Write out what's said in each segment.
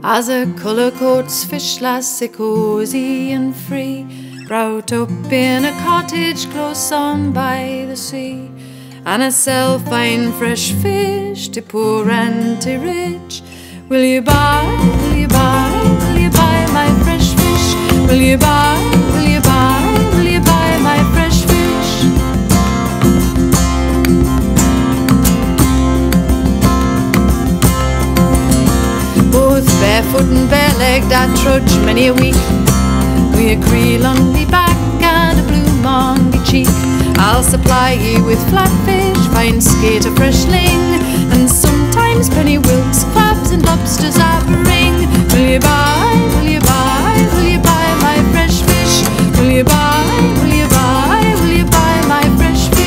As a colour coats fish lassie cosy and free, brought up in a cottage close on by the sea, and I sell fine fresh fish to poor and to rich. Will you buy, will you buy, will you buy my fresh fish? Will you buy, will you buy, will you buy my fresh fish? Both barefoot and bare-legged I trudge many a week, with a creel on me back and a bloom on me cheek. I'll supply ye with flatfish, fine skate, a fresh ling, and sometimes penny wilks, crabs and lobsters I bring. Will you buy, will you buy, will you buy my fresh fish? Will you buy, will you buy, will you buy my fresh fish?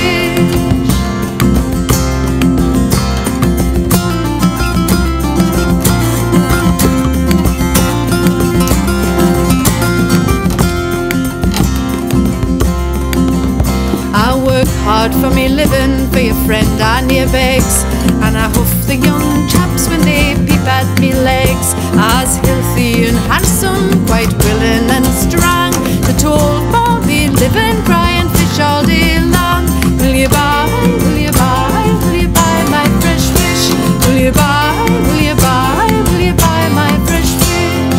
I work hard for me living, for your friend and your begs, and I hoof the young chaps when they peep at me legs. As healthy and handsome, quite willing and strong, the told for me living, crying fish all day long. Will you buy, will you buy, will you buy my fresh fish? Will you buy, will you buy, will you buy my fresh fish?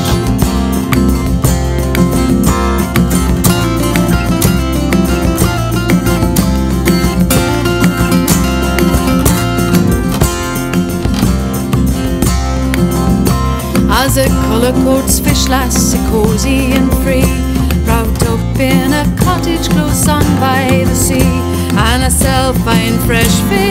As a colour coats fish lassie cosy and free, brought up in a cottage close on by the sea, and I sell fine fresh fish